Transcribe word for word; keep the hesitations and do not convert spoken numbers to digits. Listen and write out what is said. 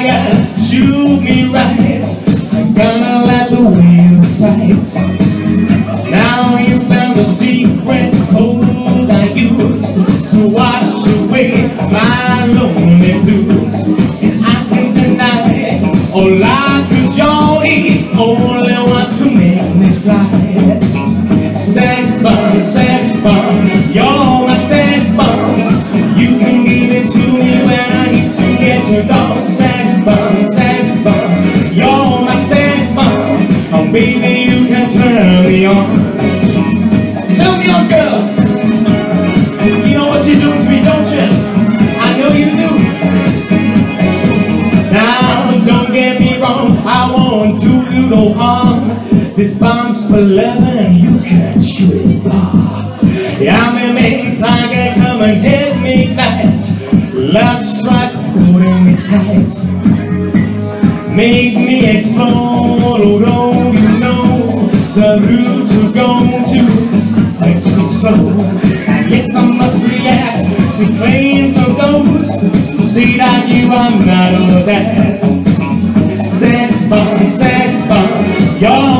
yeah, shoot me right. I'm gonna let the wind fight. Now you found the secret code I used to wash away my lonely blues. And I can deny all life, 'cause you're the only one to make me fly. Sex bomb, sex bomb, you're my sex bomb. You can give it to me when I need to get you down. Sex bomb, sex bomb, you're my sex bomb. Oh baby, you can turn me on. Tell me on, girls, you know what you do to me, don't you? I know you do. Now don't get me wrong, I won't do you no harm. This bomb's for eleven, you can shoot it far. Yeah, I'm a main target, come and hit me night. Love strike, holding me tight. Make me explode, although you know the route to go to. Sex me slow. Yes, I must react to claims of those who say that you are not all that. Sex bomb, sex bomb, you're